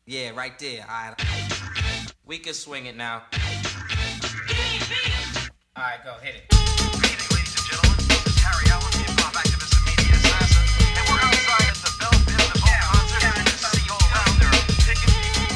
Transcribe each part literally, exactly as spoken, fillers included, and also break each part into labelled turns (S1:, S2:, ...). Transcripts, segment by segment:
S1: Yeah, right there. All right. We can swing it now. All right, go hit it.
S2: Good evening, ladies and gentlemen. This is Harry Allen, the hip-hop activist and media assassin, and we're outside at the Belle Biv DeVoe concert. You can see all around there are tickets.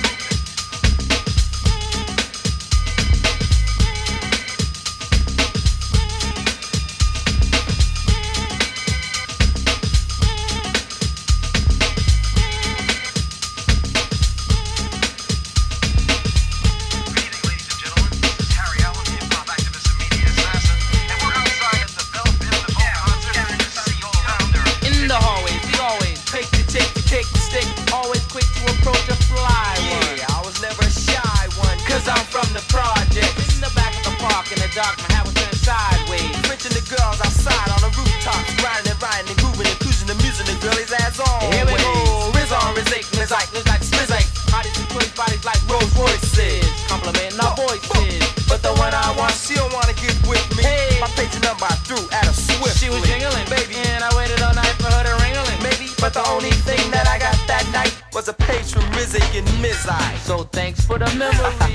S1: Dark, my hat was turned sideways.
S3: Frenching the girls outside on the rooftops, grinding and riding and grooving and cruising, amusing the girlies as always.
S1: Here we go, Riz on, Rizzik, Mizike, Liz like Spizike. Bodies and twins, bodies like Rolls Royces. Complimenting our voices.
S3: But the one I want, she don't wanna get with me.
S1: Hey.
S3: My page number I threw at her swiftly.
S1: She was jingling, baby, and I waited all night for her to ringling.
S3: Maybe, but the only thing that I got that night was a page from Rizzik and Mizike.
S1: So thanks for the memory.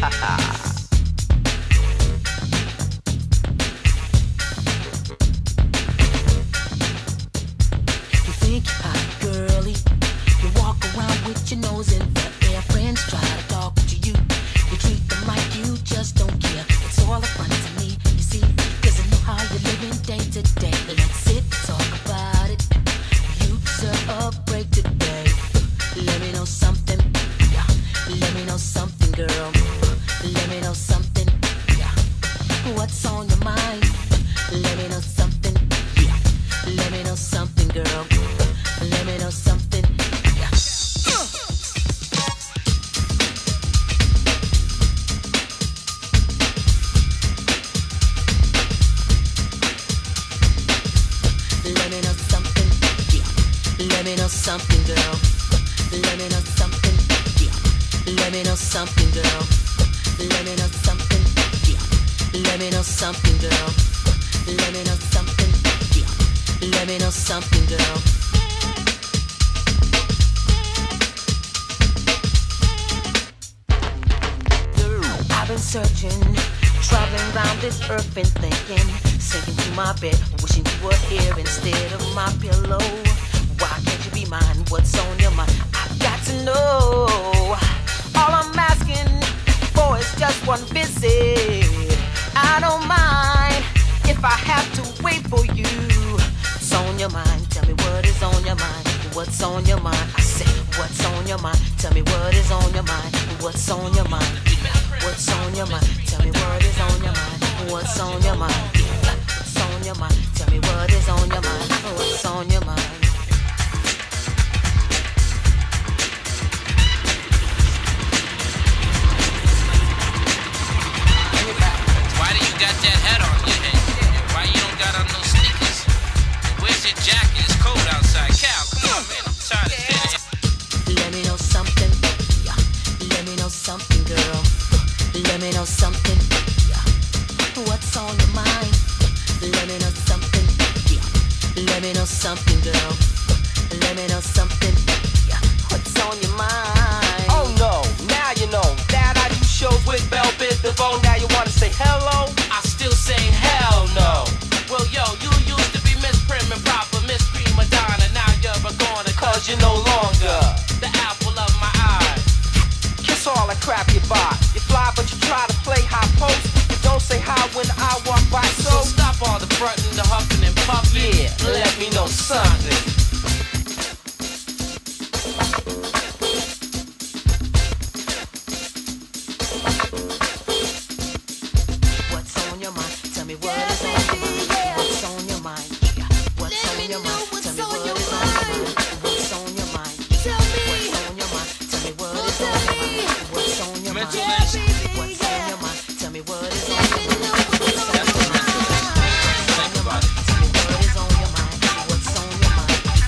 S4: Your nose in the air, friends try to talk to you. You treat them like you just don't care. It's all a fun to me, you see, cause I know how you're living day to day. Let's sit and talk about it. You deserve a break today. Let me know something, yeah. Let me know something, girl. Let me know something, yeah. What's on your mind? Let me know something, yeah. Let me know something, girl. Let me know something. Let me know something, girl. Let me know something, yeah. Let me know something, girl. Let me know something, yeah. Let me know something, girl. Let me know something, yeah. Let me know something, girl. I've been searching, traveling around this earth and thinking, sinking to my bed, wishing you were here instead of my pillow. Why can't you be mine? What's on your mind? I've got to know. All I'm asking for is just one visit. I don't mind if I have to wait for you. What's on your mind? Tell me what is on your mind. What's on your mind? I said, what's on your mind? Tell me what is on your mind. What's on your mind? What's on your mind? Tell me what is on your mind. What's on your mind? What's on your mind? Tell me what is on your mind. What's on your mind?
S5: Got that hat on your head. Why you don't got on those sneakers? Where's your jacket? It's cold outside. Cal, come on, man. I'm tired of standing here.
S4: Let me know something, yeah. Let me know something, girl. Let me know something, yeah. What's on your mind? Let me know something, yeah. Let me know something, girl. Let me know something, yeah. What's on your mind?
S3: Oh no, now you know that I do shows with Belle Biv DeVoe. Now you wanna say hello?
S1: I still say hell no. Well, yo, you used to be Miss Prim and Proper, Miss Prima Donna. Now you're a goner,
S3: Cause you're no longer
S1: the apple of my eye.
S3: kiss all the crap you buy. You fly but you try to play high post. You don't say hi when I walk by.
S1: So
S3: So
S1: stop all the frontin', the huffing and puffing.
S3: yeah, let me know something.
S4: What's on your mind? Tell me what is on your mind. What's on your mind? Yeah. What's on your mind? Tell me what is on your mind. What's on your mind? Yeah. What's on your mind? Tell me what is on your mind. What's on your mind?
S5: Mental list.
S4: What's on your mind? Tell me what is on your mind. What's on
S5: That's
S4: your
S5: the
S4: mind?
S5: mental list. Think about it.
S4: Tell me what is on your mind. What's on your mind?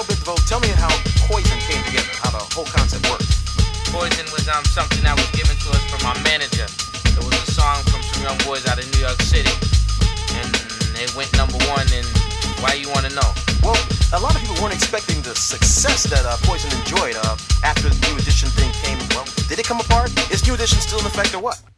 S6: Bell Biv DeVoe, tell me how Poison came together, how the whole concept worked.
S5: Poison was um something that was given to us from our manager. It was a song from some young boys out of New York City, and it went number one. And why you want to know?
S6: Well, a lot of people weren't expecting the success that uh, Poison enjoyed uh, after the New Edition thing came. Well, did it come apart? Is New Edition still in effect or what?